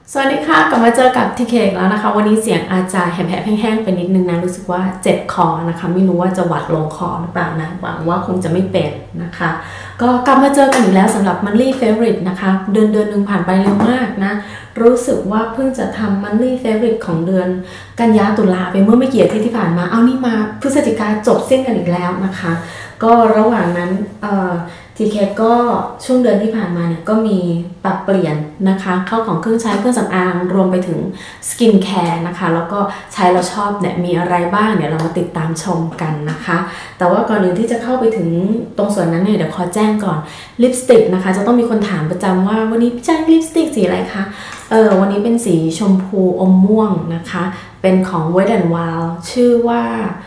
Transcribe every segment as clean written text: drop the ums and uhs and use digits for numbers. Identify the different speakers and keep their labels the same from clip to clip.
Speaker 1: สวัสดีค่ะกลับมาเจอกับทีเคแล้วนะคะวันนี้เสียงอาจจะแหบๆแห้งๆไปนิดนึงนะรู้สึกว่าเจ็บคอนะคะไม่รู้ว่าจะหวัดลงคอหรือเปล่านะหวังว่าคงจะไม่เป็นนะคะก็กลับมาเจอกันอีกแล้วสำหรับ Monthly Favorite นะคะเดือนหนึ่งผ่านไปเร็วมากนะรู้สึกว่าเพิ่งจะทำ Monthly Favorite ของเดือนกันยาตุลาไปเมื่อไม่กี่อาทิตย์ที่ผ่านมาเอานี่มาพฤศจิกาจบสิ้นกันอีกแล้วนะคะก็ระหว่างนั้นทีเคก็ช่วงเดือนที่ผ่านมาเนี่ยก็มีปรับเปลี่ยนนะคะเข้าของเครื่องใช้เครื่องสำอางรวมไปถึงสกินแคร์นะคะแล้วก็ใช้แล้วชอบเนี่ยมีอะไรบ้างเนี่ยเรามาติดตามชมกันนะคะแต่ว่าก่อนอื่นที่จะเข้าไปถึงตรงส่วนนั้นเนี่ยเดี๋ยวขอแจ้งก่อนลิปสติกนะคะจะต้องมีคนถามประจำว่าวันนี้พี่แจ้งลิปสติกสีอะไรคะวันนี้เป็นสีชมพูอมม่วงนะคะเป็นของ Wet n Wild ชื่อว่า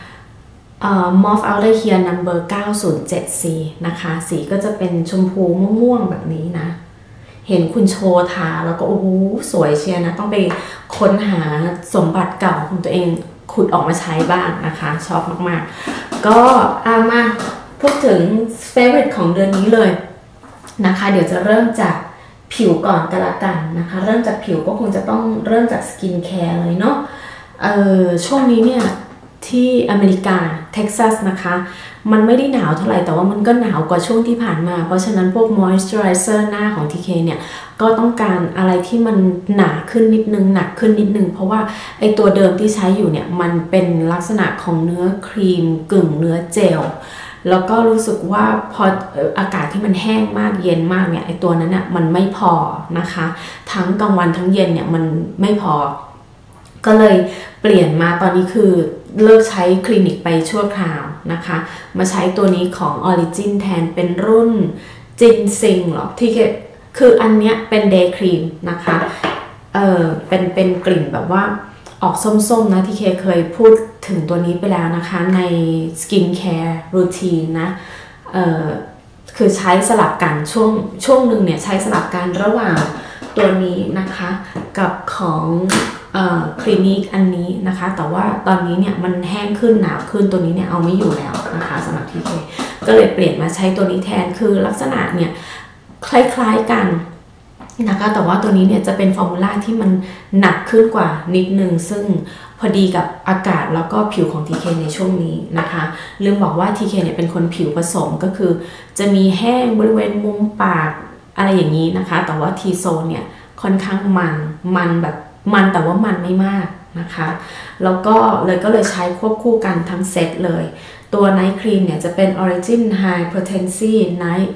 Speaker 1: Morph Outer Here Number 907C นะคะสีก็จะเป็นชมพูม่วงๆแบบนี้นะเห็นคุณโชว์ทาแล้วก็โอ้โหสวยเชียร์นะต้องไปค้นหาสมบัติเก่าของตัวเองขุดออกมาใช้บ้างนะคะชอบมากๆก็มาพูดถึง favorite ของเดือนนี้เลยนะคะเดี๋ยวจะเริ่มจากผิวก่อนกันละกันนะคะเริ่มจากผิวก็คงจะต้องเริ่มจากสกินแคร์เลยเนาะช่วงนี้เนี่ยที่อเมริกาเท็กซัสนะคะมันไม่ได้หนาวเท่าไหร่แต่ว่ามันก็หนาวกว่าช่วงที่ผ่านมาเพราะฉะนั้นพวก moisturizer หน้าของ TK เนี่ยก็ต้องการอะไรที่มันหนาขึ้นนิดนึงหนักขึ้นนิดนึงเพราะว่าไอตัวเดิมที่ใช้อยู่เนี่ยมันเป็นลักษณะของเนื้อครีมกึ่งเนื้อเจลแล้วก็รู้สึกว่าพออากาศที่มันแห้งมากเย็นมากเนี่ยไอตัวนั้นน่ะมันไม่พอนะคะทั้งกลางวันทั้งเย็นเนี่ยมันไม่พอก็เลยเปลี่ยนมาตอนนี้คือเลิกใช้คลินิกไปชั่วคราวนะคะมาใช้ตัวนี้ของ Origin แทนเป็นรุ่นจินซิงหรอที่คืออันเนี้ยเป็น Day Cream นะคะเป็นกลิ่นแบบว่าออกส้มๆนะที่เคยพูดถึงตัวนี้ไปแล้วนะคะใน Skin Care Routine นะคือใช้สลับกันช่วงหนึ่งเนี่ยใช้สลับกันระหว่างตัวนี้นะคะกับของคลินิกอันนี้นะคะแต่ว่าตอนนี้เนี่ยมันแห้งขึ้นหนาวขึ้นตัวนี้เนี่ยเอาไม่อยู่แล้วนะคะสำหรับทีเคก็เลยเปลี่ยนมาใช้ตัวนี้แทนคือลักษณะเนี่ยคล้ายๆกันนะคะแต่ว่าตัวนี้เนี่ยจะเป็นฟอร์มูล่าที่มันหนักขึ้นกว่านิดนึงซึ่งพอดีกับอากาศแล้วก็ผิวของ TK ในช่วงนี้นะคะลืมบอกว่า TK เนี่ยเป็นคนผิวผสมก็คือจะมีแห้งบริเวณมุมปากอะไรอย่างนี้นะคะแต่ว่า T zone เนี่ยค่อนข้างมันแบบมันแต่ว่ามันไม่มากนะคะแล้วก็เลยใช้ควบคู่กันทั้งเซตเลยตัว Night Cream เนี่ยจะเป็น Origin High Potency Night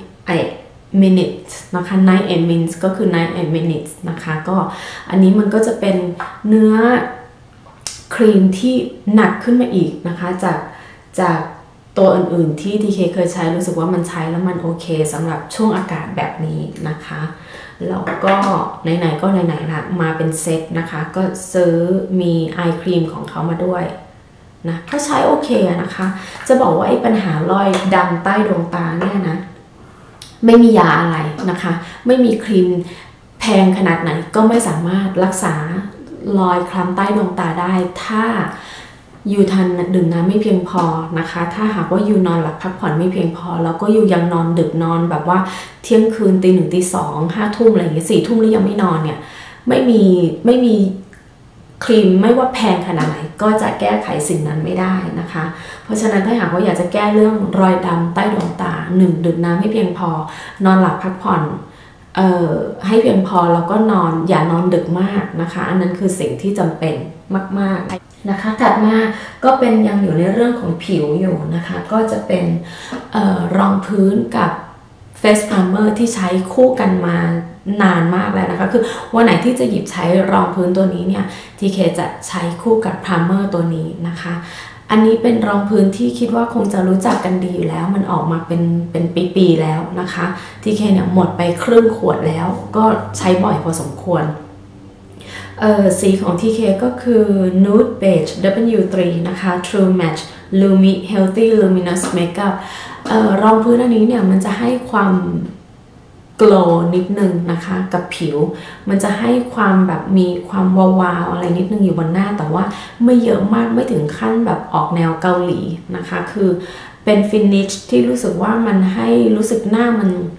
Speaker 1: Minutes นะคะ Night and Minutes ก็คือ Night and Minutes นะคะก็อันนี้มันก็จะเป็นเนื้อครีมที่หนักขึ้นมาอีกนะคะจากตัวอื่นๆที่ TK เคยใช้รู้สึกว่ามันใช้แล้วมันโอเคสำหรับช่วงอากาศแบบนี้นะคะแล้วก็ไหนๆก็ไหนๆละมาเป็นเซตนะคะก็ซื้อมีไอครีมของเขามาด้วยนะก็ใช้โอเคนะคะจะบอกว่าไอ้ปัญหารอยดำใต้ดวงตาเนี่ยนะไม่มียาอะไรนะคะไม่มีครีมแพงขนาดไหนก็ไม่สามารถรักษารอยคล้ำใต้ดวงตาได้ถ้ายูทานดื่มน้ำไม่เพียงพอนะคะถ้าหากว่ายูนอนหลับพักผ่อนไม่เพียงพอแล้วก็ยูยังนอนดึกนอนแบบว่าเที่ยงคืนตี 1ตี 2 5 ทุ่มอะไรอย่างเงี้ย4 ทุ่มแล้วยังไม่นอนเนี่ยไม่มีครีมไม่ว่าแพงขนาดไหนก็จะแก้ไขสิ่งนั้นไม่ได้นะคะเพราะฉะนั้นถ้าหากว่าอยากจะแก้เรื่องรอยดำใต้ดวงตา1ดื่มน้ำให้เพียงพอนอนหลับพักผ่อนให้เพียงพอแล้วก็นอนอย่านอนดึกมากนะคะอันนั้นคือสิ่งที่จำเป็นมากๆนะคะถัดมาก็เป็นยังอยู่ในเรื่องของผิวอยู่นะคะก็จะเป็นรองพื้นกับ Face Primer ที่ใช้คู่กันมานานมากแล้วนะคะคือวันไหนที่จะหยิบใช้รองพื้นตัวนี้เนี่ย TK จะใช้คู่กับ Primer ตัวนี้นะคะอันนี้เป็นรองพื้นที่คิดว่าคงจะรู้จักกันดีอยู่แล้วมันออกมาเป็นปีๆแล้วนะคะ TK เนี่ยหมดไปครึ่งขวดแล้วก็ใช้บ่อยพอสมควรสีของ TK ก็คือ Nude Beige W3 นะคะ True Match Lumi Healthy Luminous Makeup รองพื้นอันนี้เนี่ยมันจะให้ความโกลว์นิดนึงนะคะกับผิวมันจะให้ความแบบมีความวาวๆอะไรนิดนึงอยู่บนหน้าแต่ว่าไม่เยอะมากไม่ถึงขั้นแบบออกแนวเกาหลีนะคะคือเป็นฟินิชที่รู้สึกว่ามันให้รู้สึกหน้ามัน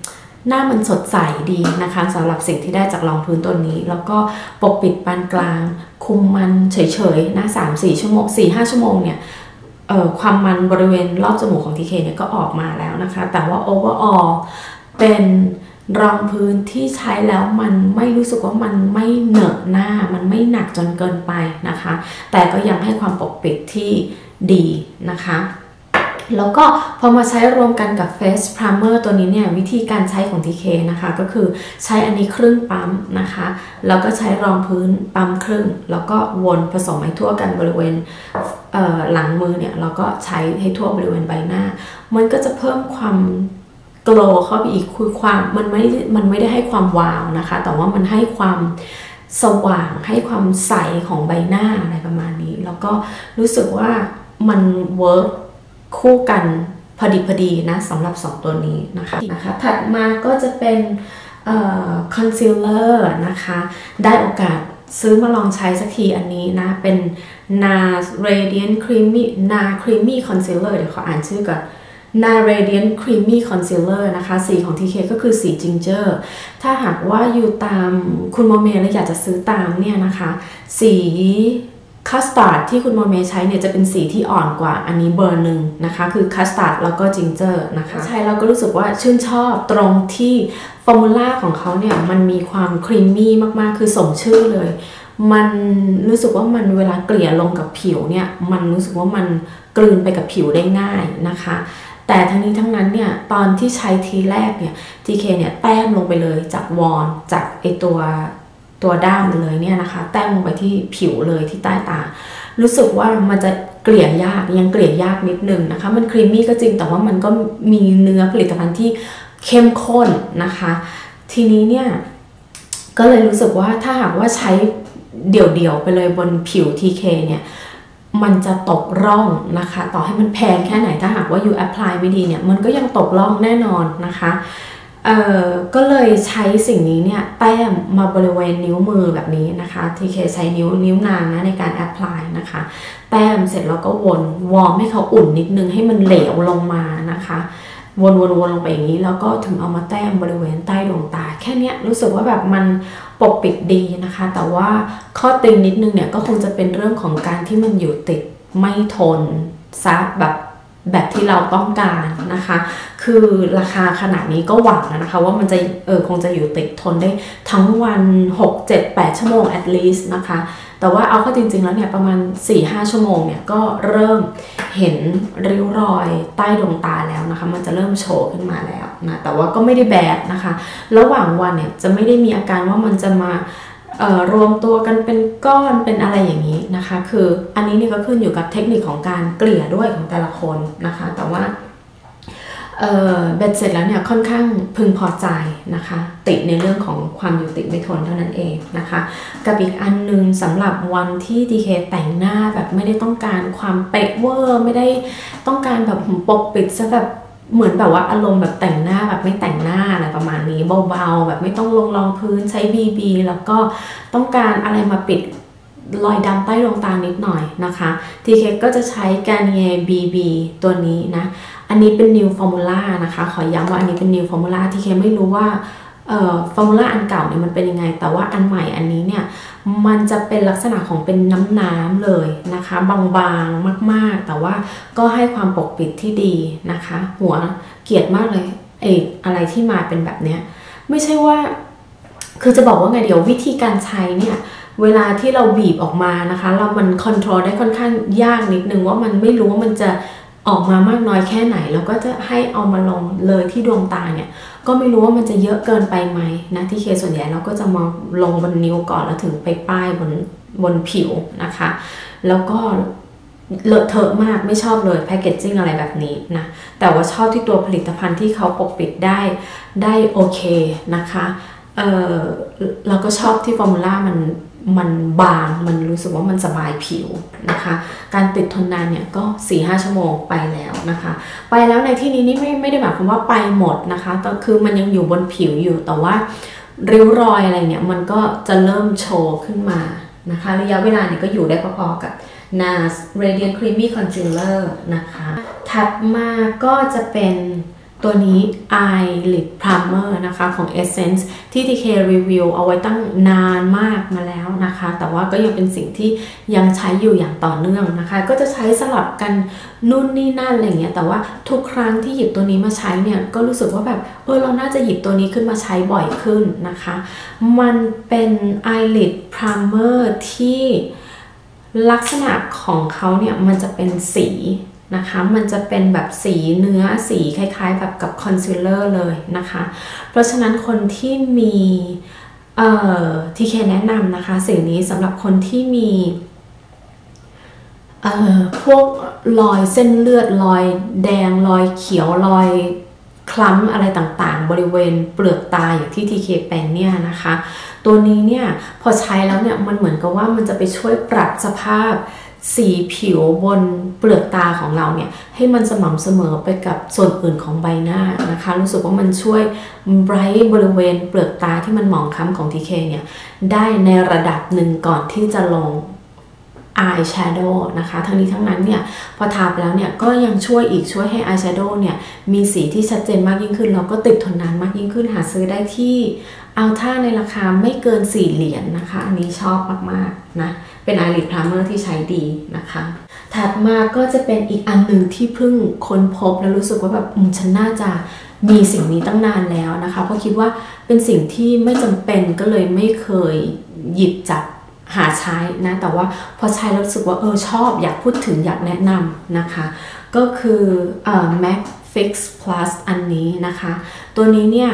Speaker 1: หน้ามันสดใสดีนะคะสำหรับสิ่งที่ได้จากรองพื้นตัวนี้แล้วก็ปกปิดปานกลางคุมมันเฉยๆนะ3-4 ชั่วโมง 4-5 ชั่วโมงเนี่ยความมันบริเวณรอบจมูกของ TK เนี่ยก็ออกมาแล้วนะคะแต่ว่า overall เป็นรองพื้นที่ใช้แล้วมันไม่รู้สึกว่ามันไม่เหนอะหน้ามันไม่หนักจนเกินไปนะคะแต่ก็ยังให้ความปกปิดที่ดีนะคะแล้วก็พอมาใช้รวมกันกับ Face Primer ตัวนี้เนี่ยวิธีการใช้ของ TK นะคะก็คือใช้อันนี้ครึ่งปั๊มนะคะแล้วก็ใช้รองพื้นปั๊มครึ่งแล้วก็วนผสมให้ทั่วกันบริเวณหลังมือเนี่ยเราก็ใช้ให้ทั่วบริเวณใบหน้ามันก็จะเพิ่มความโกลว์เข้าไปอีกคือความมันไม่ได้ให้ความวาวนะคะแต่ว่ามันให้ความสว่างให้ความใสของใบหน้าอะไรประมาณนี้แล้วก็รู้สึกว่ามันเวิร์กคู่กันพอดีนะสำหรับ2ตัวนี้นะคะถัดมาก็จะเป็นคอนซีลเลอร์นะคะได้โอกาสซื้อมาลองใช้สักทีอันนี้นะเป็น NARS Radiant Creamy Concealer เดี๋ยวขออ่านชื่อก่อน NARS Radiant Creamy Concealer นะคะสีของ TK ก็คือสี Ginger ถ้าหากว่าอยู่ตามคุณโมเมแล้วอยากจะซื้อตามเนี่ยนะคะสีคัสตาร์ดที่คุณโมเมใช้เนี่ยจะเป็นสีที่อ่อนกว่าอันนี้เบอร์หนึ่งนะคะคือคัสตาร์ดแล้วก็จิงเจอร์นะคะใช้เราก็รู้สึกว่าชื่นชอบตรงที่ฟอร์มูล่าของเขาเนี่ยมันมีความครีมมี่มากๆคือสมชื่อเลยมันรู้สึกว่ามันเวลาเกลี่ยลงกับผิวเนี่ยมันรู้สึกว่ามันกลืนไปกับผิวได้ง่ายนะคะแต่ทั้งนี้ทั้งนั้นเนี่ยตอนที่ใช้ทีแรกเนี่ย TK เนี่ยแต้มลงไปเลยจากวอนจากไอตัวด้ามเลยเนี่ยนะคะแต้มลงไปที่ผิวเลยที่ใต้ตารู้สึกว่ามันจะเกลี่ยยากยังเกลี่ยยากนิดนึงนะคะมันครีมมี่ก็จริงแต่ว่ามันก็มีเนื้อผลิตภัณฑ์ที่เข้มข้นนะคะทีนี้เนี่ยก็เลยรู้สึกว่าถ้าหากว่าใช้เดี่ยวๆไปเลยบนผิว TK เนี่ยมันจะตกร่องนะคะต่อให้มันแพงแค่ไหนถ้าหากว่าอยู่แอพพลายไม่ดีเนี่ยมันก็ยังตกร่องแน่นอนนะคะก็เลยใช้สิ่งนี้เนี่ยแต้มมาบริเวณนิ้วมือแบบนี้นะคะ TK ใช้นิ้วนางนะในการแอพพลายนะคะแต้มเสร็จแล้วก็วอร์มให้เขาอุ่นนิดนึงให้มันเหลวลงมานะคะวนลงไปอย่างนี้แล้วก็ถึงเอามาแต้มบริเวณใต้ดวงตาแค่นี้รู้สึกว่าแบบมันปกปิดดีนะคะแต่ว่าข้อติงนิดนึงเนี่ยก็คงจะเป็นเรื่องของการที่มันอยู่ติดไม่ทนซะแบบที่เราต้องการนะคะคือราคาขนาดนี้ก็หวังนะคะว่ามันจะคงจะอยู่ติดทนได้ทั้งวัน6-7-8 ชั่วโมง at least นะคะแต่ว่าเอาเข้าจริงๆแล้วเนี่ยประมาณ 4-5 ชั่วโมงเนี่ยก็เริ่มเห็นริ้วรอยใต้ดวงตาแล้วนะคะมันจะเริ่มโชว์ขึ้นมาแล้วนะแต่ว่าก็ไม่ได้แบดนะคะระหว่างวันเนี่ยจะไม่ได้มีอาการว่ามันจะมารวมตัวกันเป็นก้อนเป็นอะไรอย่างนี้นะคะคืออันนี้นี่ก็ขึ้นอยู่กับเทคนิคของการเกลี่ยด้วยของแต่ละคนนะคะแต่ว่าเบ็ดเสร็จแล้วเนี่ยค่อนข้างพึงพอใจนะคะติดในเรื่องของความอยู่ติดไม่ทนเท่านั้นเองนะคะกับอีกอันนึงสำหรับวันที่ TK แต่งหน้าแบบไม่ได้ต้องการความเป๊ะเวอร์ไม่ได้ต้องการแบบปกปิดซะแบบเหมือนแบบว่าอารมณ์แบบแต่งหน้าแบบไม่แต่งหน้าอะไรประมาณนี้เบาๆแบบไม่ต้องลงรองพื้นใช้ BB แล้วก็ต้องการอะไรมาปิดรอยดำใต้ดวงตานิดหน่อยนะคะ TK ก็จะใช้ Garnier BB ตัวนี้นะอันนี้เป็น New Formula นะคะขอย้ำว่าอันนี้เป็น New Formula TK ไม่รู้ว่าฟอร์มูล่าอันเก่าเนี่ยมันเป็นยังไงแต่ว่าอันใหม่อันนี้เนี่ยมันจะเป็นลักษณะของเป็นน้ำเลยนะคะบางๆมากๆแต่ว่าก็ให้ความปกปิดที่ดีนะคะหัวเกลียดมากเลยอะไรที่มาเป็นแบบเนี้ยไม่ใช่ว่าคือจะบอกว่าไงเดี๋ยววิธีการใช้เนี่ยเวลาที่เราบีบออกมานะคะมันคอนโทรลได้ค่อนข้างยากนิดนึงว่ามันไม่รู้ว่ามันจะออกมามากน้อยแค่ไหนแล้วก็จะให้เอามาลงเลยที่ดวงตาเนี่ยก็ไม่รู้ว่ามันจะเยอะเกินไปไหมนะที่เคส่วนใหญ่เราก็จะมาลงบนนิ้วก่อนแล้วถึงไปป้ายบนผิวนะคะแล้วก็เลอะเทอะมากไม่ชอบเลยแพคเกจจิ้งอะไรแบบนี้นะแต่ว่าชอบที่ตัวผลิตภัณฑ์ที่เขาปกปิดได้โอเคนะคะเราก็ชอบที่ฟอร์มูล่ามันบางมันรู้สึกว่ามันสบายผิวนะคะการติดทนนานเนี่ยก็ 4-5 ชั่วโมงไปแล้วนะคะไปแล้วในที่นี้นี่ไม่ได้หมายความว่าไปหมดนะคะแต่คือมันยังอยู่บนผิวอยู่แต่ว่าริ้วรอยอะไรเนี่ยมันก็จะเริ่มโชว์ขึ้นมานะคะระยะเวลาเนี่ยก็อยู่ได้พอๆกับ NARS Radiant Creamy Concealer นะคะถัดมาก็จะเป็นตัวนี้ Eyelid Primer นะคะของ Essence ที่ TK รีวิวเอาไว้ตั้งนานมากมาแล้วนะคะแต่ว่าก็ยังเป็นสิ่งที่ยังใช้อยู่อย่างต่อเนื่องนะคะก็จะใช้สลับกันนู่นนี่นั่นอะไรเงี้ยแต่ว่าทุกครั้งที่หยิบตัวนี้มาใช้เนี่ยก็รู้สึกว่าแบบเราน่าจะหยิบตัวนี้ขึ้นมาใช้บ่อยขึ้นนะคะมันเป็น Eyelid Primer ที่ลักษณะของเขาเนี่ยมันจะเป็นสีนะคะมันจะเป็นแบบสีเนื้อสีคล้ายๆแบบกับคอนซีลเลอร์เลยนะคะเพราะฉะนั้นคนที่มีทีเคแนะนำนะคะสิ่งนี้สำหรับคนที่มีพวกรอยเส้นเลือดรอยแดงรอยเขียวรอยคล้ำอะไรต่างๆบริเวณเปลือกตาอย่างที่ทีเคเป็นเนี่ยนะคะตัวนี้เนี่ยพอใช้แล้วเนี่ยมันเหมือนกับว่ามันจะไปช่วยปรับสภาพสีผิวบนเปลือกตาของเราเนี่ยให้มันสม่ำเสมอไปกับส่วนอื่นของใบหน้านะคะรู้สึกว่ามันช่วยไบรท์บริเวณเปลือกตาที่มันหมองคล้ำของ TK เนี่ยได้ในระดับหนึ่งก่อนที่จะลง Eye Shadow นะคะทั้งนี้ทั้งนั้นเนี่ยพอทาไปแล้วเนี่ยก็ยังช่วยให้ Eye Shadow เนี่ยมีสีที่ชัดเจนมากยิ่งขึ้นแล้วก็ติดทนนานมากยิ่งขึ้นหาซื้อได้ที่อัลท่าในราคาไม่เกิน4 เหรียญ นะคะอันนี้ชอบมากๆนะเป็น Eyelid Primer ที่ใช้ดีนะคะถัดมาก็จะเป็นอีกอันหนึ่งที่เพิ่งค้นพบแล้วรู้สึกว่าแบบฉันน่าจะมีสิ่งนี้ตั้งนานแล้วนะคะเพราะคิดว่าเป็นสิ่งที่ไม่จำเป็นก็เลยไม่เคยหยิบจับหาใช้นะแต่ว่าพอใช้แล้วรู้สึกว่าชอบอยากพูดถึงอยากแนะนำนะคะก็คือ MAC Fix Plus อันนี้นะคะตัวนี้เนี่ย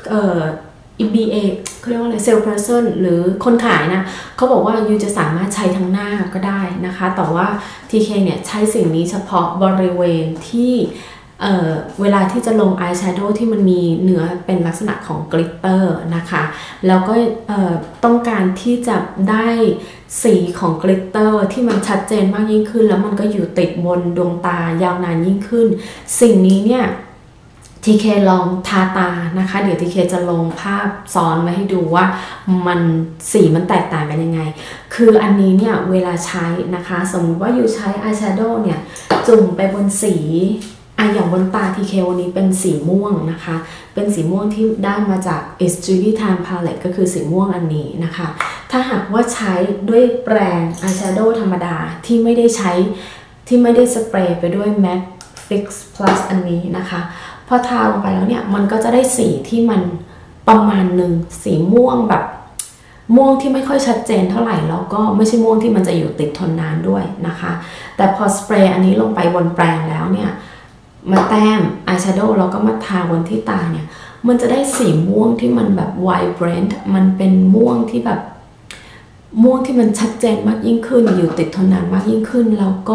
Speaker 1: EBA เขาเรียกว่าอะไร Salesperson หรือคนขายนะเขาบอกว่ายูจะสามารถใช้ทั้งหน้าก็ได้นะคะแต่ว่า TK เนี่ยใช้สิ่งนี้เฉพาะบริเวณที่เวลาที่จะลงอายแชโดว์ที่มันมีเนื้อเป็นลักษณะของกลิตเตอร์นะคะแล้วก็ต้องการที่จะได้สีของกลิตเตอร์ที่มันชัดเจนมากยิ่งขึ้นแล้วมันก็อยู่ติดบนดวงตายาวนานยิ่งขึ้นสิ่งนี้เนี่ยTK ลองทาตานะคะเดี๋ยว TK จะลงภาพซ้อนไว้ให้ดูว่ามันสีมันแตกต่างกันยังไงคืออันนี้เนี่ยเวลาใช้นะคะสมมติว่าอยู่ใช้อายแชโดว์เนี่ยจุ่มไปบนสีอย่างบนตา TK วันนี้เป็นสีม่วงนะคะเป็นสีม่วงที่ได้มาจาก It's Judy Time Palette ก็คือสีม่วงอันนี้นะคะถ้าหากว่าใช้ด้วยแปรงอายแชโดว์ธรรมดาที่ไม่ได้สเปรย์ไปด้วย MAC Fix Plus อันนี้นะคะพอทาลงไปแล้วเนี่ยมันก็จะได้สีที่มันประมาณหนึ่งสีม่วงแบบม่วงที่ไม่ค่อยชัดเจนเท่าไหร่แล้วก็ไม่ใช่ม่วงที่มันจะอยู่ติดทนนานด้วยนะคะแต่พอสเปรย์อันนี้ลงไปบนแปรงแล้วเนี่ยมาแต้มอายแชโดว์แล้วก็มาทาบนที่ตาเนี่ยมันจะได้สีม่วงที่มันแบบ vibrant มันเป็นม่วงที่แบบม่วงที่มันชัดเจนมากยิ่งขึ้นอยู่ติดทนนานมากยิ่งขึ้นแล้วก็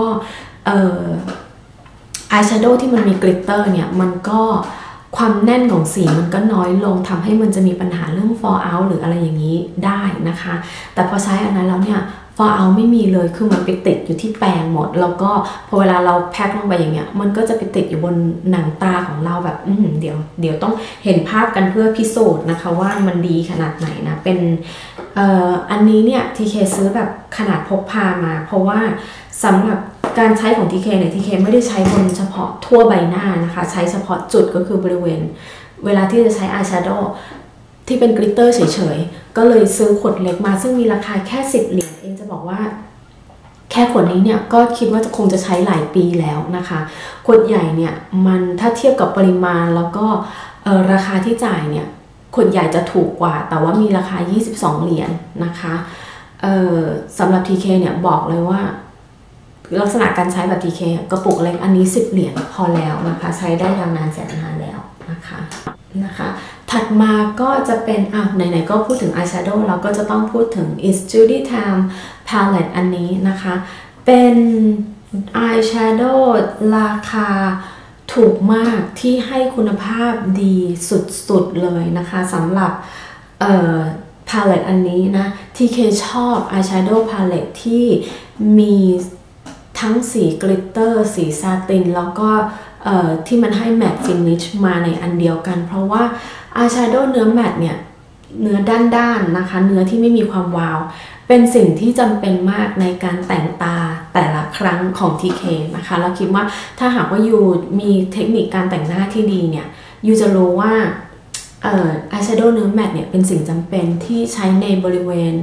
Speaker 1: อายแชโดว์ที่มันมีกลิตเตอร์เนี่ยมันก็ความแน่นของสีมันก็น้อยลงทำให้มันจะมีปัญหาเรื่อง fall out หรืออะไรอย่างนี้ได้นะคะแต่พอใช้อันนั้นแล้วเนี่ย fall out ไม่มีเลยคือมันไปติดอยู่ที่แปรงหมดแล้วก็พอเวลาเราแพ็คลงไปอย่างเงี้ยมันก็จะไปติดอยู่บนหนังตาของเราแบบเดี๋ยวต้องเห็นภาพกันเพื่อพิสูจน์นะคะว่ามันดีขนาดไหนนะเป็นอันนี้เนี่ย TK ซื้อแบบขนาดพกพามาเพราะว่าสำหรับการใช้ของ TK เนี่ย TK ไม่ได้ใช้บนเฉพาะทั่วใบหน้านะคะใช้เฉพาะจุดก็คือบริเวณเวลาที่จะใช้อายแชโดว์ที่เป็นกลิตเตอร์เฉยๆก็เลยซื้อขวดเล็กมาซึ่งมีราคาแค่10 เหรียญเองจะบอกว่าแค่ขวดนี้เนี่ยก็คิดว่าคงจะใช้หลายปีแล้วนะคะขวดใหญ่เนี่ยมันถ้าเทียบกับปริมาณแล้วก็ราคาที่จ่ายเนี่ยขวดใหญ่จะถูกกว่าแต่ว่ามีราคา22 เหรียญนะคะสำหรับ TK เนี่ยบอกเลยว่าลักษณะการใช้แบบ TK กระปุกเล็กอันนี้10 เหรียญพอแล้วนะคะใช้ได้ยาวนานแสนนานแล้วนะคะถัดมาก็จะเป็นไหนๆก็พูดถึงอายแชโดว์เราก็จะต้องพูดถึง It's Judy Time Palette อันนี้นะคะเป็นอายแชโดว์ราคาถูกมากที่ให้คุณภาพดีสุดๆเลยนะคะสำหรับpalette อันนี้นะ TK ชอบ eyeshadow palette ที่มีทั้งสีกลิตเตอร์สีซาตินแล้วก็ที่มันให้แมตต์ฟินิชมาในอันเดียวกันเพราะว่า eyeshadow เนื้อแมตต์เนี่ยเนื้อด้านๆนะคะเนื้อที่ไม่มีความวาวเป็นสิ่งที่จำเป็นมากในการแต่งตาแต่ละครั้งของ TK นะคะเราคิดว่าถ้าหากว่ายูมีเทคนิคการแต่งหน้าที่ดีเนี่ยยูจะรู้ว่าอายแชโดว์เนื้อแมตต์เนี่ยเป็นสิ่งจำเป็นที่ใช้ในบริเวณ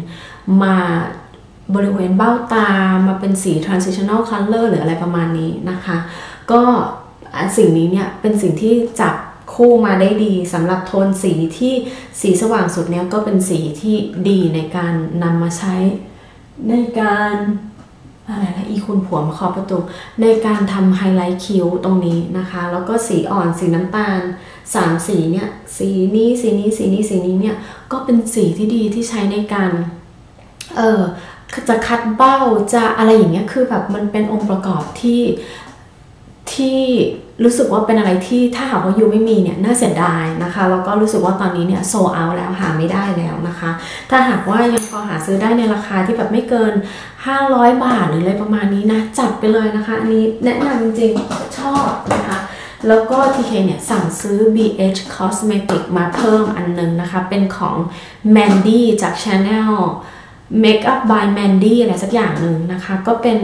Speaker 1: เบ้าตามาเป็นสี transitional color หรืออะไรประมาณนี้นะคะก็สิ่งนี้เนี่ยเป็นสิ่งที่จับคู่มาได้ดีสำหรับโทนสีที่สีสว่างสุดเนี่ยก็เป็นสีที่ดีในการนำมาใช้ในการอะไรนะอีคุณผัวมาเคาะประตูในการทำไฮไลท์คิ้วตรงนี้นะคะแล้วก็สีอ่อนสีน้ำตาล3สีเนี่ยสีนี้สีนี้สีนี้สีนี้เนี่ยก็เป็นสีที่ดีที่ใช้ในการจะคัดเบ้าจะอะไรอย่างเงี้ยคือแบบมันเป็นองค์ประกอบที่รู้สึกว่าเป็นอะไรที่ถ้าหากว่ายูไม่มีเนี่ยน่าเสียดายนะคะแล้วก็รู้สึกว่าตอนนี้เนี่ยโซเอาแล้วหาไม่ได้แล้วนะคะถ้าหากว่ายังพอหาซื้อได้ในราคาที่แบบไม่เกิน500 บาทหรืออะไรประมาณนี้นะจัดไปเลยนะคะอันนี้แนะนำจริงๆชอบนะคะแล้วก็ TK เนี่ยสั่งซื้อ BH Cosmetic มาเพิ่มอันนึงนะคะเป็นของ Mandy จาก Channel Makeup by Mandy อะไรสักอย่างหนึ่งนะคะก็เป็น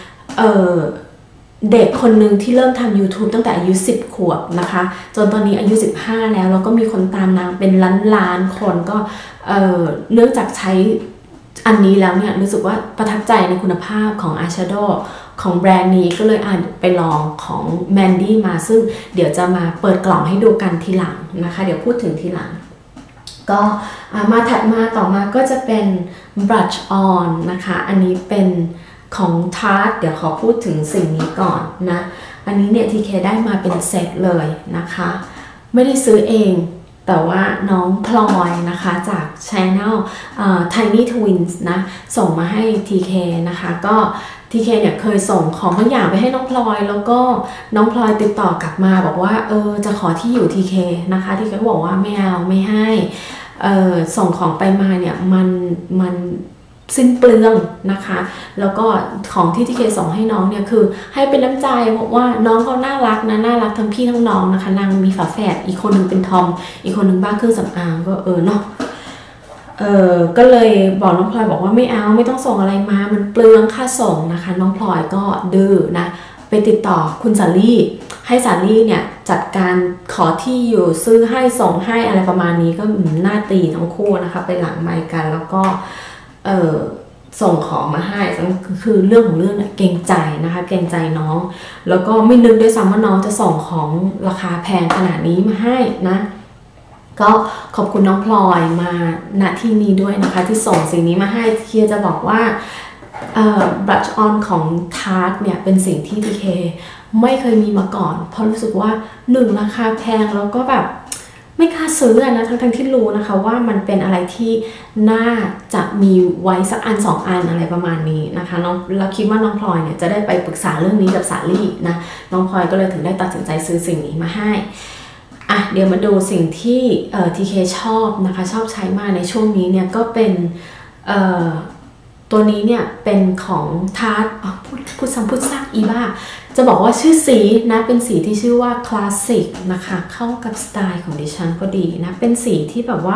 Speaker 1: เด็กคนหนึ่งที่เริ่มทำ YouTube ตั้งแต่อายุ10 ขวบนะคะจนตอนนี้อายุ15แล้วก็มีคนตามนางเป็นล้านคนก็เนื่องจากใช้อันนี้แล้วเนี่ยรู้สึกว่าประทับใจในคุณภาพของอายแชโดว์ของแบรนด์นี้ก็เลยไปลองของ Mandy มาซึ่งเดี๋ยวจะมาเปิดกล่องให้ดูกันทีหลังนะคะเดี๋ยวพูดถึงทีหลังก็มาถัดมาต่อมาก็จะเป็น Brush On นะคะอันนี้เป็นของทาร์ตเดี๋ยวขอพูดถึงสิ่งนี้ก่อนนะอันนี้เนี่ย TK ได้มาเป็นเซตเลยนะคะไม่ได้ซื้อเองแต่ว่าน้องพลอยนะคะจาก Channel Tiny Twins นะส่งมาให้ TK นะคะก็ TK เนี่ยเคยส่งของบางอย่างไปให้น้องพลอยแล้วก็น้องพลอยติดต่อกลับมาบอกว่าจะขอที่อยู่ TK นะคะ TK ก็บอกว่าไม่เอาไม่ให้ส่งของไปมาเนี่ยมันสิ้นเปลืองนะคะแล้วก็ของที่TKส่งให้น้องเนี่ยคือให้เป็นน้ำใจเพราะว่าน้องเขาน่ารักนะน่ารักทั้งพี่ทั้งน้องนะคะนางมีฝาแฝดอีกคนนึงเป็นทอมอีกคนนึงบ้าเครื่องสำอางก็เนาะก็เลยบอกน้องพลอยบอกว่าไม่เอาไม่ต้องส่งอะไรมามันเปลืองค่าส่งนะคะน้องพลอยก็ดื้อนะไปติดต่อคุณสาลี่ให้สาลี่เนี่ยจัดการขอที่อยู่ซื้อให้ส่งให้อะไรประมาณนี้ก็หน้าตีทั้งคู่นะคะไปหลังไมค์กันแล้วก็ส่งของมาให้คือเรื่องของเรื่องเกรงใจนะคะเกรงใจน้องแล้วก็ไม่นึกด้วยซ้ำว่าน้องจะส่งของราคาแพงขนาดนี้มาให้นะก็ขอบคุณน้องพลอยมาณที่นี้ด้วยนะคะที่ส่งสิ่งนี้มาให้เคียจะบอกว่าBrush On ของ Tarte เนี่ยเป็นสิ่งที่ TK ไม่เคยมีมาก่อนเพราะรู้สึกว่า1ราคาแพงแล้วก็แบบไม่กล้าซื้อนะทั้งที่รู้นะคะว่ามันเป็นอะไรที่น่าจะมีไว้สักอัน2 อันอะไรประมาณนี้นะคะเราคิดว่าน้องพลอยเนี่ยจะได้ไปปรึกษาเรื่องนี้กับสาลี่นะน้องพลอยก็เลยถึงได้ตัดสินใจซื้อสิ่งนี้มาให้เดี๋ยวมาดูสิ่งที่TK ชอบนะคะชอบใช้มากในช่วงนี้เนี่ยก็เป็นตัวนี้เนี่ยเป็นของทาร์ตพูดซ้ำพูดซากอีบ้าจะบอกว่าชื่อสีนะเป็นสีที่ชื่อว่าคลาสสิกนะคะเข้ากับสไตล์ของดิฉันพอดีนะเป็นสีที่แบบว่า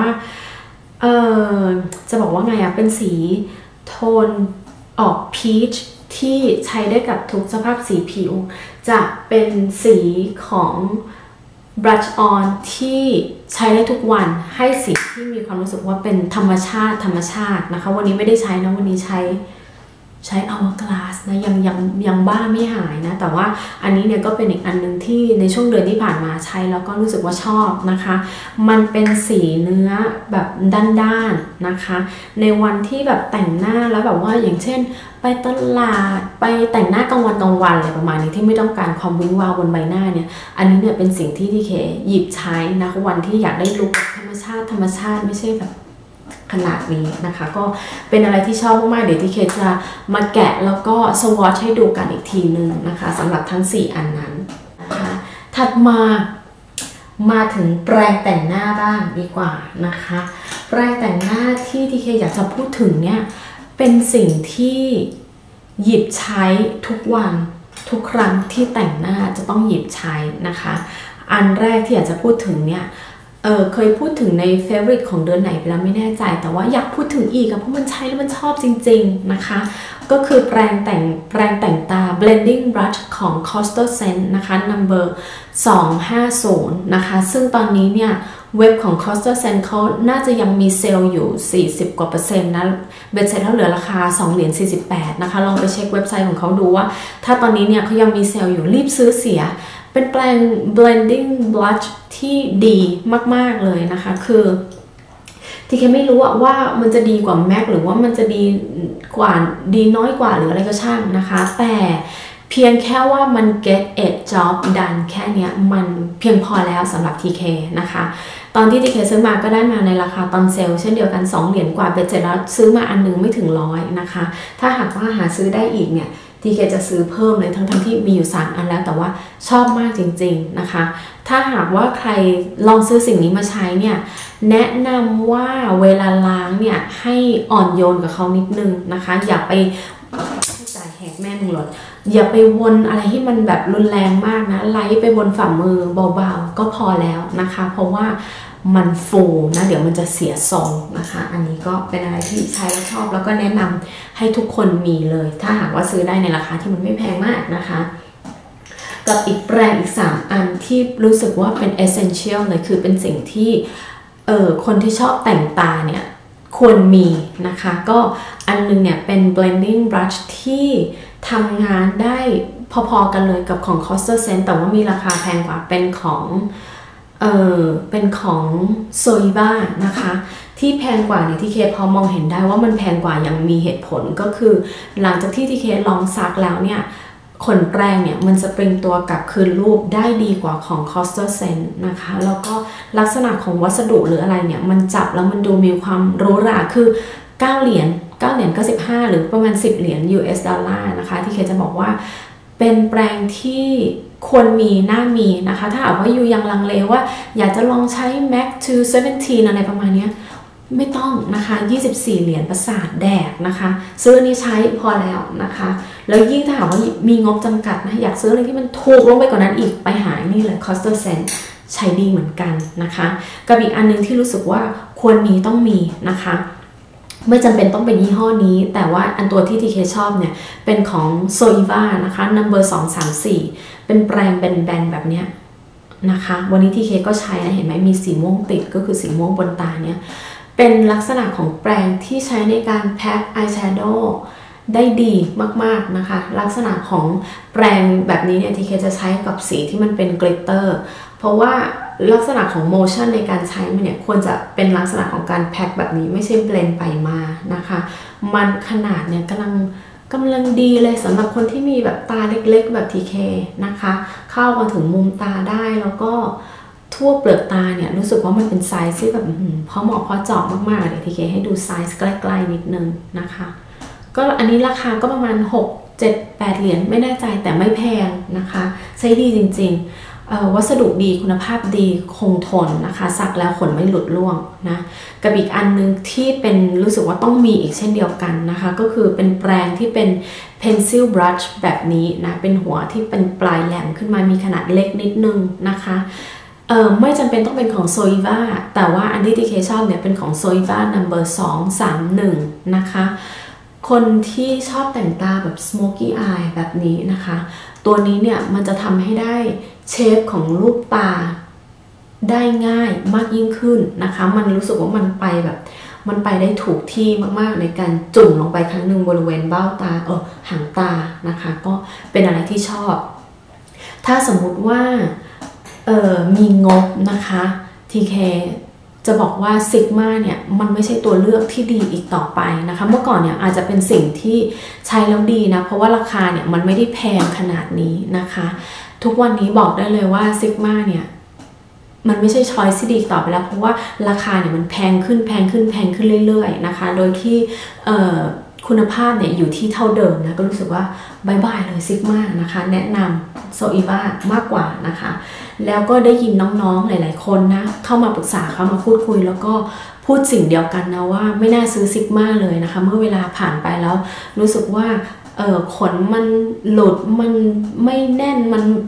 Speaker 1: จะบอกว่าไงเป็นสีโทนออกพีชที่ใช้ได้กับทุกสภาพสีผิวจะเป็นสีของ Brush On ที่ใช้ได้ทุกวันให้สีที่มีความรู้สึกว่าเป็นธรรมชาตินะคะวันนี้ไม่ได้ใช้นะวันนี้ใช้ Hourglass นะยังบ้าไม่หายนะแต่ว่าอันนี้เนี่ยก็เป็นอีกอันนึงที่ในช่วงเดือนที่ผ่านมาใช้แล้วก็รู้สึกว่าชอบนะคะมันเป็นสีเนื้อแบบด้านๆนะคะในวันที่แบบแต่งหน้าแล้วแบบว่าอย่างเช่นไปตลาดไปแต่งหน้ากลางวันอะไรประมาณนี้ที่ไม่ต้องการความวิ้งวาวบนใบหน้าเนี่ยอันนี้เนี่ยเป็นสิ่งที่TKหยิบใช้นะคะวันที่อยากได้ลุคธรรมชาติไม่ใช่แบบขนาดนี้นะคะก็เป็นอะไรที่ชอบมากๆเดี๋ยวTKจะมาแกะแล้วก็สวอชให้ดูกันอีกทีนึงนะคะสำหรับทั้ง4อันนั้นนะคะถัดมาถึงแปรงแต่งหน้าบ้างดีกว่านะคะแปรงแต่งหน้าที่TKอยากจะพูดถึงเนี่ยเป็นสิ่งที่หยิบใช้ทุกวันทุกครั้งที่แต่งหน้าจะต้องหยิบใช้นะคะอันแรกที่อยากจะพูดถึงเนี่ยเคยพูดถึงใน favorite ของเดือนไหนไปแล้วไม่แน่ใจแต่ว่าอยากพูดถึงอีกเพราะมันใช้แล้วมันชอบจริงๆนะคะก็คือแปรงแต่งตา blending brush ของ Costa Scent นะคะ number 250นะคะซึ่งตอนนี้เนี่ยเว็บของ Costa Scent เขาน่าจะยังมีเซลล์อยู่40กว่า%นะเบ็ดเสร็จแล้วเหลือราคา2เหรียญ48นะคะลองไปเช็คเว็บไซต์ของเขาดูว่าถ้าตอนนี้เนี่ยเขายังมีเซลล์อยู่รีบซื้อเสียเป็นแปรง blending blush ที่ดีมากๆเลยนะคะคือที่แค่ไม่รู้ว่ามันจะดีกว่าแม็กหรือว่ามันจะดีกว่าดีน้อยกว่าหรืออะไรก็ช่างนะคะแต่เพียงแค่ว่ามัน get it job done แค่นี้มันเพียงพอแล้วสำหรับ TK นะคะตอนที่ TK ซื้อมาก็ได้มาในราคาตอนเซลล์เช่นเดียวกัน2เหรียญกว่าเบ็ดเสร็จแล้วซื้อมาอันนึงไม่ถึง100นะคะถ้าหากว่าหาซื้อได้อีกเนี่ยTKจะซื้อเพิ่มเลยทั้งที่มีอยู่3อันแล้วแต่ว่าชอบมากจริงๆนะคะถ้าหากว่าใครลองซื้อสิ่งนี้มาใช้เนี่ยแนะนำว่าเวลาล้างเนี่ยให้อ่อนโยนกับเขานิดนึงนะคะอย่าไปจ่ายแหกแม่มึงหลดอย่าไปวนอะไรที่มันแบบรุนแรงมากนะไล่ไปบนฝ่ามือเบาๆก็พอแล้วนะคะเพราะว่ามันฟูนะเดี๋ยวมันจะเสียทรงนะคะอันนี้ก็เป็นอะไรที่ใช้แล้วชอบแล้วก็แนะนำให้ทุกคนมีเลยถ้าหากว่าซื้อได้ในราคาที่มันไม่แพงมากนะคะกับอีกแบรนด์อีก3อันที่รู้สึกว่าเป็น essential เลยคือเป็นสิ่งที่คนที่ชอบแต่งตาเนี่ยควรมีนะคะก็อันนึงเนี่ยเป็น blending brush ที่ทำงานได้พอๆกันเลยกับของ Costa Scent แต่ว่ามีราคาแพงกว่าเป็นของZoeva นะคะที่แพงกว่าเนี่ยที่เคพอมองเห็นได้ว่ามันแพงกว่ายังมีเหตุผลก็คือหลังจากที่เคลองซักแล้วเนี่ยขนแปรงเนี่ยมันจะปริงตัวกลับคืนรูปได้ดีกว่าของ Costa Scent นะคะแล้วก็ลักษณะของวัสดุหรืออะไรเนี่ยมันจับแล้วมันดูมีความหรูหราคือ9เหรียญ95หรือประมาณ10เหรียญ US ดอลลาร์นะคะที่เคจะบอกว่าเป็นแปรงที่ควรมีน่ามีนะคะถ้าหากว่าอยู่ยังลังเลว่าอยากจะลองใช้ Mac 217อะไรประมาณนี้ไม่ต้องนะคะ24เหรียญประสาทแดกนะคะซื้อนี้ใช้พอแล้วนะคะแล้วยิ่งถ้าหากว่ามีงบจำกัดนะอยากซื้ออะไรที่มันถูกลงไปกว่านั้นอีกไปหานี่เลย Costa Scent ใช้ดีเหมือนกันนะคะกับอีกอันนึงที่รู้สึกว่าควรมีต้องมีนะคะไม่จำเป็นต้องเป็นยี่ห้อนี้แต่ว่าอันตัวที่ TK ชอบเนี่ยเป็นของ Zoeva นะคะ number 234เป็นแปรงแบนๆแบบเนี้ยนะคะวันนี้ TK ก็ใช้นะเห็นไหมมีสีม่วงติดก็คือสีม่วงบนตาเนี่ยเป็นลักษณะของแปรงที่ใช้ในการแพ็คอายแชโดว์ได้ดีมากๆนะคะลักษณะของแปรงแบบนี้เนี่ย TK จะใช้กับสีที่มันเป็นกลิตเตอร์เพราะว่าลักษณะของโมชั่นในการใช้มันเนี่ยควรจะเป็นลักษณะของการแพ็คแบบนี้ไม่ใช่เบลนไปมานะคะมันขนาดเนี่ยกำลังดีเลยสำหรับคนที่มีแบบตาเล็กๆแบบ TK นะคะเข้ามาถึงมุมตาได้แล้วก็ทั่วเปลือกตาเนี่ยรู้สึกว่ามันเป็นไซส์ที่แบบพอเหมาะพอเจาะมากๆเดี๋ยว TK ให้ดูไซส์ใกล้ๆนิดนึงนะคะก็อันนี้ราคาก็ประมาณ6 7 8เหรียญไม่แน่ใจแต่ไม่แพงนะคะใช้ดีจริงๆวัสดุดีคุณภาพดีคงทนนะคะซักแล้วขนไม่หลุดร่วงนะกับอีกอันนึงที่เป็นรู้สึกว่าต้องมีอีกเช่นเดียวกันนะคะก็คือเป็นแปรงที่เป็น pencil brush แบบนี้นะเป็นหัวที่เป็นปลายแหลมขึ้นมามีขนาดเล็กนิดนึงนะคะไม่จำเป็นต้องเป็นของ Zoeva แต่ว่าอันที่ TK ชอบเนี่ยเป็นของ Zoeva number 231นะคะคนที่ชอบแต่งตาแบบ smoky eye แบบนี้นะคะตัวนี้เนี่ยมันจะทำให้ได้เชฟของรูปตาได้ง่ายมากยิ่งขึ้นนะคะมันรู้สึกว่ามันไปได้ถูกที่มากๆในการจุ่มลงไปครั้งหนึ่งบริเวณเบ้าตาหางตานะคะก็เป็นอะไรที่ชอบถ้าสมมุติว่ามีงบนะคะ TK จะบอกว่าซิกมาเนี่ยมันไม่ใช่ตัวเลือกที่ดีอีกต่อไปนะคะเมื่อก่อนเนี่ยอาจจะเป็นสิ่งที่ใช้แล้วดีนะเพราะว่าราคาเนี่ยมันไม่ได้แพงขนาดนี้นะคะทุกวันนี้บอกได้เลยว่าซิกมาเนี่ยมันไม่ใช่ช้อยส์ที่ดีต่อไปแล้วเพราะว่าราคาเนี่ยมันแพงขึ้นเรื่อยๆนะคะโดยที่คุณภาพเนี่ยอยู่ที่เท่าเดิมนะก็รู้สึกว่าบายบายเลยซิกมานะคะแนะนำZoevaมากกว่านะคะแล้วก็ได้ยินน้องๆหลายๆคนนะเข้ามาปรึกษาเข้ามาพูดคุยแล้วก็พูดสิ่งเดียวกันนะว่าไม่น่าซื้อซิกมาเลยนะคะเมื่อเวลาผ่านไปแล้วรู้สึกว่าขนมันหลุดมันไม่แน่นมัน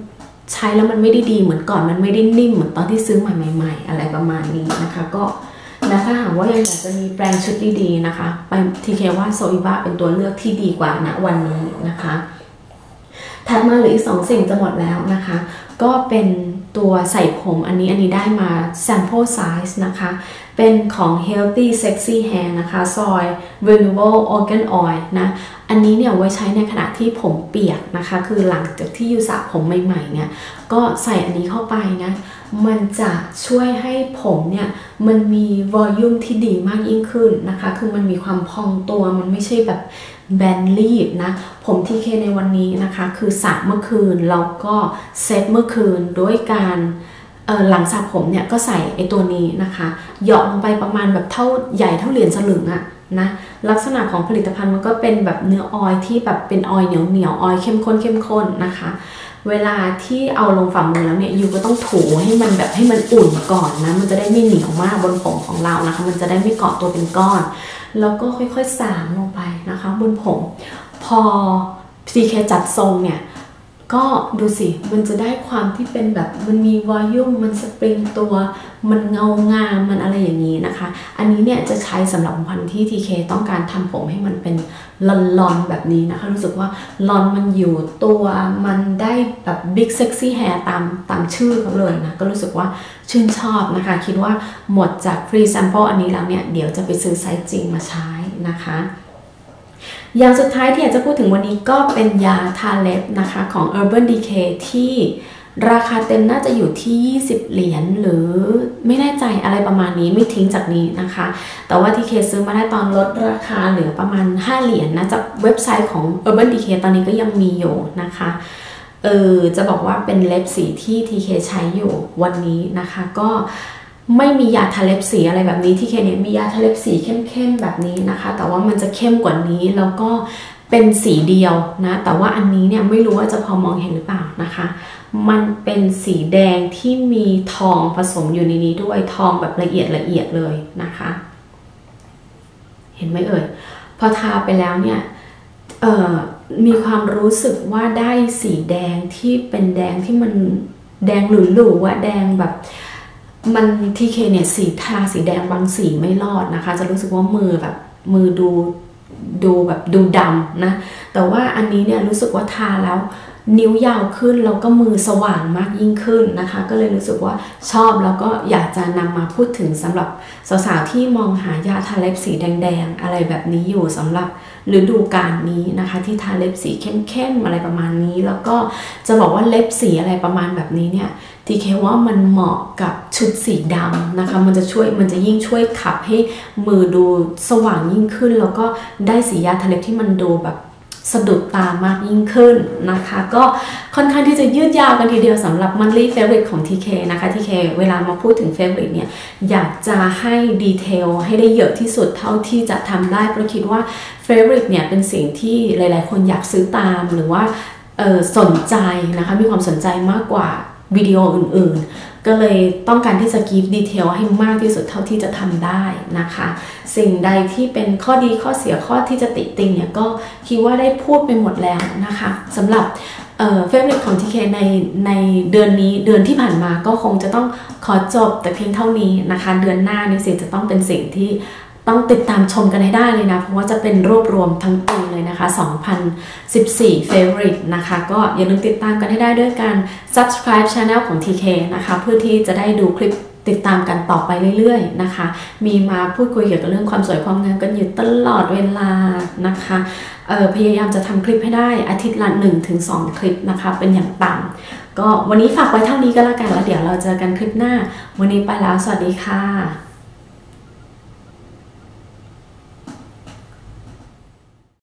Speaker 1: ใช้แล้วมันไม่ได้ดีเหมือนก่อนมันไม่ได้นิ่มเหมือนตอนที่ซื้อใหม่ๆอะไรประมาณนี้นะคะก็นะถ้าหากว่ายังอยากจะมีแปรงชุดดีๆนะคะไปทีเคว่าโซอิบะเป็นตัวเลือกที่ดีกว่าณวันนี้นะคะถัดมาเหลืออีก2สิ่งจะหมดแล้วนะคะก็เป็นตัวใส่ผมอันนี้ได้มา sample size นะคะเป็นของ healthy sexy hair นะคะซอย renewable organ oil นะอันนี้เนี่ยไว้ใช้ในขณะที่ผมเปียกนะคะคือหลังจากที่อยู่สระผมใหม่ๆเนี่ยก็ใส่อันนี้เข้าไปนะมันจะช่วยให้ผมเนี่ยมันมี volume ที่ดีมากยิ่งขึ้นนะคะคือมันมีความพองตัวมันไม่ใช่แบบแบนรีบนะผมทีเคในวันนี้นะคะคือสระเมื่อคืนแล้วก็เซตเมื่อคืนด้วยการหลังสระผมเนี่ยก็ใส่ไอตัวนี้นะคะเหยาะลงไปประมาณแบบเท่าใหญ่เท่าเหรียญสลึงอะนะลักษณะของผลิตภัณฑ์มันก็เป็นแบบเนื้อออยที่แบบเป็นออยเหนียวออยเข้มข้นนะคะเวลาที่เอาลงฝ่ามือแล้วเนี่ยยูก็ต้องถูให้มันแบบให้มันอุ่นก่อนนะมันจะได้ไม่เหนียวมากบนผมของเรานะคะมันจะได้ไม่เกาะตัวเป็นก้อนแล้วก็ค่อยๆสางลงไปนะคะบนผมพอ CK จัดทรงเนี่ยก็ดูสิมันจะได้ความที่เป็นแบบมันมีวอลลุ่มมันสปริงตัวมันเงางามมันอะไรอย่างนี้นะคะอันนี้เนี่ยจะใช้สำหรับวันที่ TK ต้องการทำผมให้มันเป็นลอนๆแบบนี้นะคะรู้สึกว่าลอนมันอยู่ตัวมันได้แบบบิ๊กเซ็กซี่แฮร์ตามชื่อเขาเลยนะก็รู้สึกว่าชื่นชอบนะคะคิดว่าหมดจากฟรีแซมเปิลอันนี้แล้วเนี่ยเดี๋ยวจะไปซื้อไซส์จริงมาใช้นะคะอย่างสุดท้ายที่อยากจะพูดถึงวันนี้ก็เป็นยาทาเล็บนะคะของ Urban Decay ที่ราคาเต็มน่าจะอยู่ที่20เหรียญหรือไม่แน่ใจอะไรประมาณนี้ไม่ทิ้งจากนี้นะคะแต่ว่าที่เคซื้อมาได้ตอนลดราคาเหลือประมาณ5เหรียญนะจากเว็บไซต์ของ Urban Decay ตอนนี้ก็ยังมีอยู่นะคะจะบอกว่าเป็นเล็บสีที่ TK ใช้อยู่วันนี้นะคะก็ไม่มียาทาเล็บสีอะไรแบบนี้ที่เคเนี่ยมียาทาเล็บสีเข้มๆแบบนี้นะคะแต่ว่ามันจะเข้มกว่านี้แล้วก็เป็นสีเดียวนะแต่ว่าอันนี้เนี่ยไม่รู้ว่าจะพอมองเห็นหรือเปล่านะคะมันเป็นสีแดงที่มีทองผสมอยู่ในนี้ด้วยทองแบบละเอียดเลยนะคะเห็นไหมเอ่ยพอทาไปแล้วเนี่ยมีความรู้สึกว่าได้สีแดงที่เป็นแดงที่มันแดงหลุ่ๆอะแดงแบบมันทีเคเนี่ยสีทาสีแดงบางสีไม่รอดนะคะจะรู้สึกว่ามือดูแบบดูดำนะแต่ว่าอันนี้เนี่ยรู้สึกว่าทาแล้วนิ้วยาวขึ้นแล้วก็มือสว่างมากยิ่งขึ้นนะคะก็เลยรู้สึกว่าชอบแล้วก็อยากจะนำมาพูดถึงสำหรับสาวๆที่มองหายาทาเล็บสีแดงๆอะไรแบบนี้อยู่สำหรับฤดูกาลนี้นะคะที่ทาเล็บสีเข้มๆอะไรประมาณนี้แล้วก็จะบอกว่าเล็บสีอะไรประมาณแบบนี้เนี่ยทีเคว่ามันเหมาะกับชุดสีดำนะคะมันจะยิ่งช่วยขับให้มือดูสว่างยิ่งขึ้นแล้วก็ได้สียาทาเล็บที่มันดูแบบสะดุดตามากยิ่งขึ้นนะคะก็ค่อนข้างที่จะยืดยาวกันทีเดียวสำหรับ monthly favorite ของ TK นะคะ TK เวลามาพูดถึง favorite เนี่ยอยากจะให้ดีเทลให้ได้เยอะที่สุดเท่าที่จะทำได้เพราะคิดว่า favorite เนี่ยเป็นสิ่งที่หลายๆคนอยากซื้อตามหรือว่าสนใจนะคะมีความสนใจมากกว่าวิดีโออื่นๆก็เลยต้องการที่จะ give detail ให้มากที่สุดเท่าที่จะทำได้นะคะสิ่งใดที่เป็นข้อดีข้อเสียข้อที่จะติติงเนี่ยก็คิดว่าได้พูดไปหมดแล้วนะคะสำหรับfavorite ของ TK ในเดือนนี้เดือนที่ผ่านมาก็คงจะต้องขอจบแต่เพียงเท่านี้นะคะเดือนหน้านี่สิจะต้องเป็นสิ่งที่ต้องติดตามชมกันให้ได้เลยนะเพราะว่าจะเป็นรวบรวมทั้งปีเลยนะคะ2014 favorite นะคะก็อย่าลืมติดตามกันให้ได้ด้วยการ subscribe channel ของ TK นะคะเพื่อที่จะได้ดูคลิปติดตามกันต่อไปเรื่อยๆนะคะมีมาพูดคุยเกี่ยวกับเรื่องความสวยความงามกันอยู่ตลอดเวลานะคะพยายามจะทำคลิปให้ได้อาทิตย์ละ 1-2 คลิปนะคะเป็นอย่างต่ำก็วันนี้ฝากไว้เท่านี้ก็แล้วกันแล้วเดี๋ยวเราเจอกันคลิปหน้าวันนี้ไปแล้วสวัสดีค่ะ